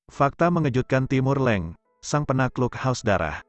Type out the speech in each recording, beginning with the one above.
Fakta mengejutkan Timur Leng, sang penakluk haus darah.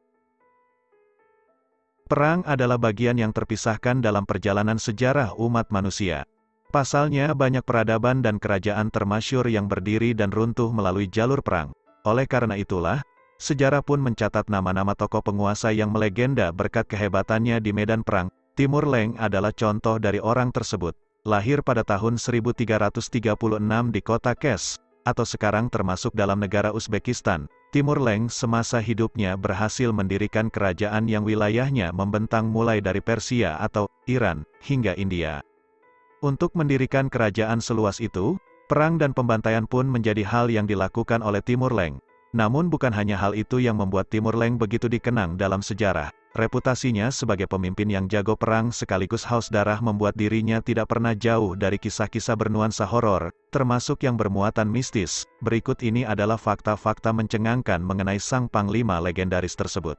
Perang adalah bagian yang terpisahkan dalam perjalanan sejarah umat manusia. Pasalnya banyak peradaban dan kerajaan termasyhur yang berdiri dan runtuh melalui jalur perang. Oleh karena itulah, sejarah pun mencatat nama-nama tokoh penguasa yang melegenda berkat kehebatannya di medan perang. Timur Leng adalah contoh dari orang tersebut. Lahir pada tahun 1336 di kota Kesh, atau sekarang termasuk dalam negara Uzbekistan, Timur Leng semasa hidupnya berhasil mendirikan kerajaan yang wilayahnya membentang mulai dari Persia atau Iran, hingga India. Untuk mendirikan kerajaan seluas itu, perang dan pembantaian pun menjadi hal yang dilakukan oleh Timur Leng. Namun bukan hanya hal itu yang membuat Timur Leng begitu dikenang dalam sejarah. Reputasinya sebagai pemimpin yang jago perang sekaligus haus darah membuat dirinya tidak pernah jauh dari kisah-kisah bernuansa horor, termasuk yang bermuatan mistis. Berikut ini adalah fakta-fakta mencengangkan mengenai sang panglima legendaris tersebut.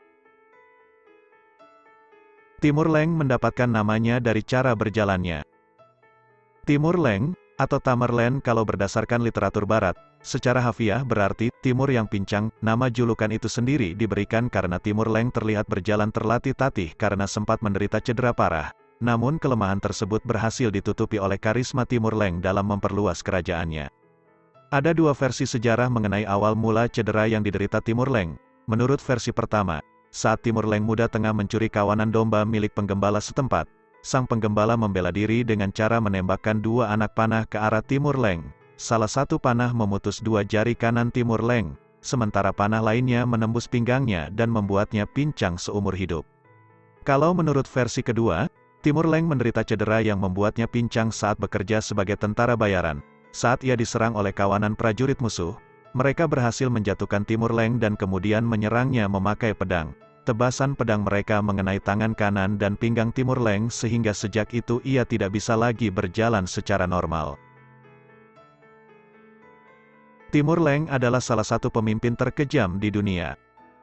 Timur Leng mendapatkan namanya dari cara berjalannya. Timur Leng, atau Tamerlane kalau berdasarkan literatur barat, secara harfiah berarti timur yang pincang. Nama julukan itu sendiri diberikan karena Timur Leng terlihat berjalan terlatih-tatih karena sempat menderita cedera parah. Namun kelemahan tersebut berhasil ditutupi oleh karisma Timur Leng dalam memperluas kerajaannya. Ada dua versi sejarah mengenai awal mula cedera yang diderita Timur Leng. Menurut versi pertama, saat Timur Leng muda tengah mencuri kawanan domba milik penggembala setempat, sang penggembala membela diri dengan cara menembakkan dua anak panah ke arah Timur Leng. Salah satu panah memutus dua jari kanan Timur Leng, sementara panah lainnya menembus pinggangnya dan membuatnya pincang seumur hidup. Kalau menurut versi kedua, Timur Leng menderita cedera yang membuatnya pincang saat bekerja sebagai tentara bayaran. Saat ia diserang oleh kawanan prajurit musuh, mereka berhasil menjatuhkan Timur Leng dan kemudian menyerangnya memakai pedang. Tebasan pedang mereka mengenai tangan kanan dan pinggang Timur Leng sehingga sejak itu ia tidak bisa lagi berjalan secara normal. Timur Leng adalah salah satu pemimpin terkejam di dunia.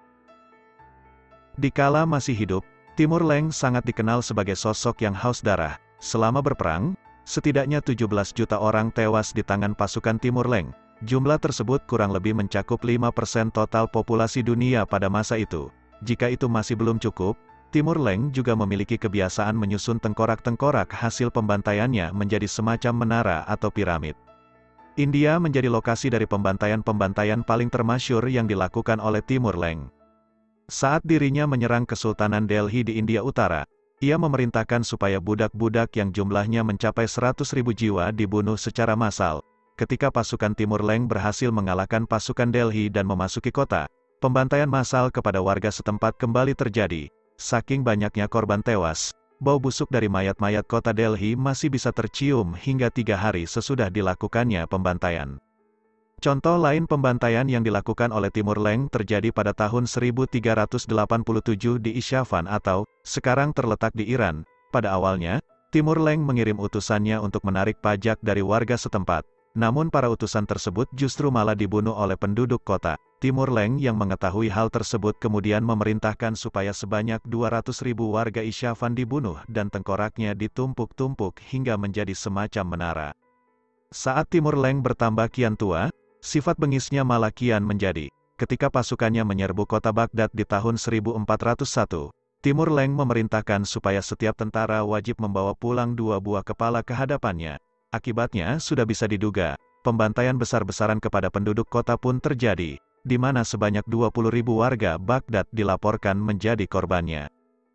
Dikala masih hidup, Timur Leng sangat dikenal sebagai sosok yang haus darah. Selama berperang, setidaknya 17 juta orang tewas di tangan pasukan Timur Leng. Jumlah tersebut kurang lebih mencakup 5% total populasi dunia pada masa itu. Jika itu masih belum cukup, Timur Leng juga memiliki kebiasaan menyusun tengkorak-tengkorak hasil pembantaiannya menjadi semacam menara atau piramid. India menjadi lokasi dari pembantaian-pembantaian paling termasyhur yang dilakukan oleh Timur Leng. Saat dirinya menyerang Kesultanan Delhi di India Utara, ia memerintahkan supaya budak-budak yang jumlahnya mencapai 100.000 jiwa dibunuh secara massal. Ketika pasukan Timur Leng berhasil mengalahkan pasukan Delhi dan memasuki kota, pembantaian massal kepada warga setempat kembali terjadi. Saking banyaknya korban tewas, bau busuk dari mayat-mayat kota Delhi masih bisa tercium hingga 3 hari sesudah dilakukannya pembantaian. Contoh lain pembantaian yang dilakukan oleh Timur Leng terjadi pada tahun 1387 di Isfahan atau sekarang terletak di Iran. Pada awalnya, Timur Leng mengirim utusannya untuk menarik pajak dari warga setempat. Namun para utusan tersebut justru malah dibunuh oleh penduduk kota. Timur Leng yang mengetahui hal tersebut kemudian memerintahkan supaya sebanyak 200.000 warga Isfahan dibunuh dan tengkoraknya ditumpuk-tumpuk hingga menjadi semacam menara. Saat Timur Leng bertambah kian tua, sifat bengisnya malah kian menjadi. Ketika pasukannya menyerbu kota Baghdad di tahun 1401, Timur Leng memerintahkan supaya setiap tentara wajib membawa pulang 2 buah kepala ke hadapannya. Akibatnya sudah bisa diduga, pembantaian besar-besaran kepada penduduk kota pun terjadi, di mana sebanyak 20.000 warga Baghdad dilaporkan menjadi korbannya.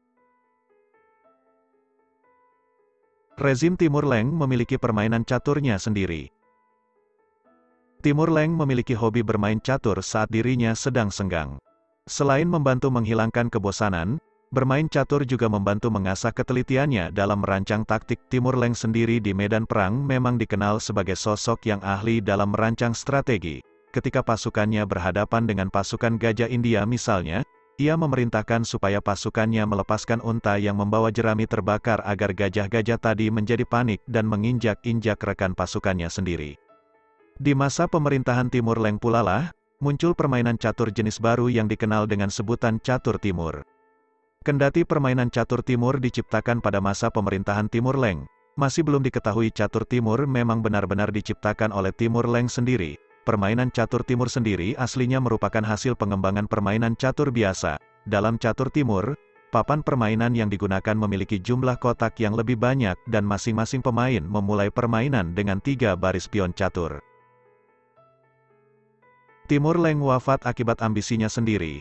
Rezim Timur Leng memiliki permainan caturnya sendiri. Timur Leng memiliki hobi bermain catur saat dirinya sedang senggang. Selain membantu menghilangkan kebosanan, bermain catur juga membantu mengasah ketelitiannya dalam merancang taktik. Timur Leng sendiri di medan perang memang dikenal sebagai sosok yang ahli dalam merancang strategi. Ketika pasukannya berhadapan dengan pasukan Gajah India misalnya, ia memerintahkan supaya pasukannya melepaskan unta yang membawa jerami terbakar agar gajah-gajah tadi menjadi panik dan menginjak-injak rekan pasukannya sendiri. Di masa pemerintahan Timur Leng pula lah, muncul permainan catur jenis baru yang dikenal dengan sebutan catur Timur. Kendati permainan catur Timur diciptakan pada masa pemerintahan Timur Leng, masih belum diketahui catur Timur memang benar-benar diciptakan oleh Timur Leng sendiri. permainan catur timur sendiri aslinya merupakan hasil pengembangan permainan catur biasa. Dalam catur timur, papan permainan yang digunakan memiliki jumlah kotak yang lebih banyak dan masing-masing pemain memulai permainan dengan 3 baris pion catur. Timur Leng wafat akibat ambisinya sendiri.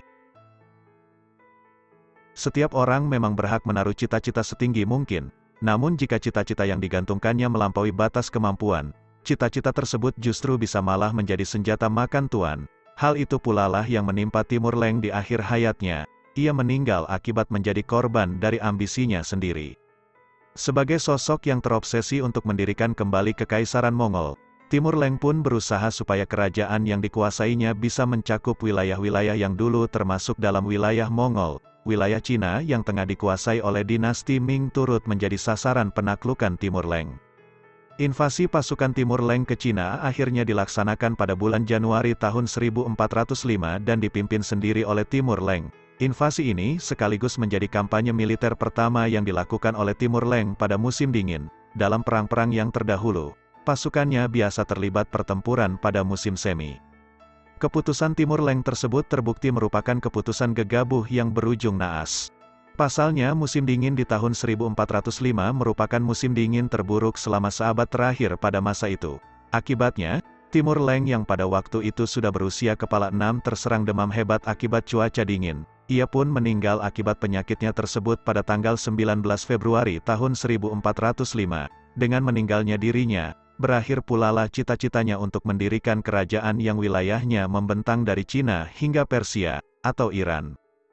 Setiap orang memang berhak menaruh cita-cita setinggi mungkin, namun jika cita-cita yang digantungkannya melampaui batas kemampuan, cita-cita tersebut justru bisa malah menjadi senjata makan tuan. Hal itu pula lah yang menimpa Timur Leng di akhir hayatnya. Ia meninggal akibat menjadi korban dari ambisinya sendiri. Sebagai sosok yang terobsesi untuk mendirikan kembali Kekaisaran Mongol, Timur Leng pun berusaha supaya kerajaan yang dikuasainya bisa mencakup wilayah-wilayah yang dulu termasuk dalam wilayah Mongol. Wilayah Cina yang tengah dikuasai oleh dinasti Ming turut menjadi sasaran penaklukan Timur Leng. Invasi pasukan Timur Leng ke Cina akhirnya dilaksanakan pada bulan Januari tahun 1405 dan dipimpin sendiri oleh Timur Leng. Invasi ini sekaligus menjadi kampanye militer pertama yang dilakukan oleh Timur Leng pada musim dingin. Dalam perang-perang yang terdahulu, pasukannya biasa terlibat pertempuran pada musim semi. Keputusan Timur Leng tersebut terbukti merupakan keputusan gegabah yang berujung naas. Pasalnya musim dingin di tahun 1405 merupakan musim dingin terburuk selama seabad terakhir pada masa itu. Akibatnya, Timur Leng yang pada waktu itu sudah berusia kepala 6 terserang demam hebat akibat cuaca dingin. Ia pun meninggal akibat penyakitnya tersebut pada tanggal 19 Februari tahun 1405. Dengan meninggalnya dirinya, berakhir pula lah cita-citanya untuk mendirikan kerajaan yang wilayahnya membentang dari Cina hingga Persia, atau Iran.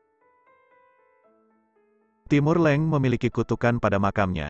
Timur Leng memiliki kutukan pada makamnya.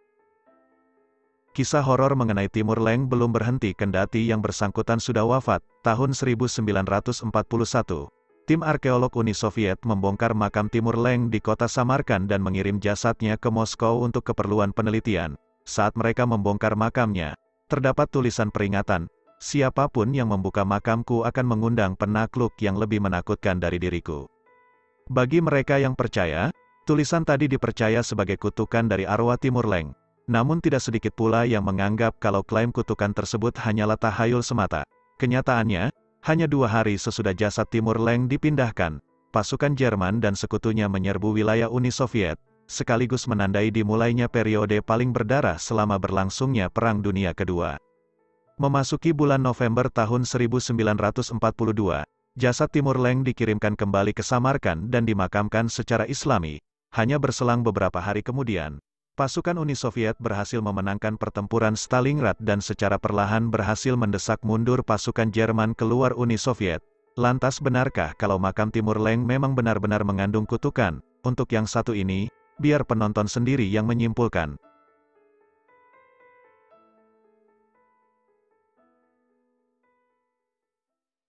Kisah horor mengenai Timur Leng belum berhenti kendati yang bersangkutan sudah wafat, tahun 1941. Tim arkeolog Uni Soviet membongkar makam Timur Leng di kota Samarkand dan mengirim jasadnya ke Moskow untuk keperluan penelitian. Saat mereka membongkar makamnya, terdapat tulisan peringatan, siapapun yang membuka makamku akan mengundang penakluk yang lebih menakutkan dari diriku. Bagi mereka yang percaya, tulisan tadi dipercaya sebagai kutukan dari arwah Timur Leng. Namun tidak sedikit pula yang menganggap kalau klaim kutukan tersebut hanyalah tahayul semata. Kenyataannya, hanya 2 hari sesudah jasad Timur Leng dipindahkan, pasukan Jerman dan sekutunya menyerbu wilayah Uni Soviet, sekaligus menandai dimulainya periode paling berdarah selama berlangsungnya Perang Dunia Kedua. Memasuki bulan November tahun 1942, jasad Timur Leng dikirimkan kembali ke Samarkand dan dimakamkan secara Islami. Hanya berselang beberapa hari kemudian, pasukan Uni Soviet berhasil memenangkan pertempuran Stalingrad dan secara perlahan berhasil mendesak mundur pasukan Jerman keluar Uni Soviet. Lantas benarkah kalau makam Timur Leng memang benar-benar mengandung kutukan? Untuk yang satu ini, biar penonton sendiri yang menyimpulkan.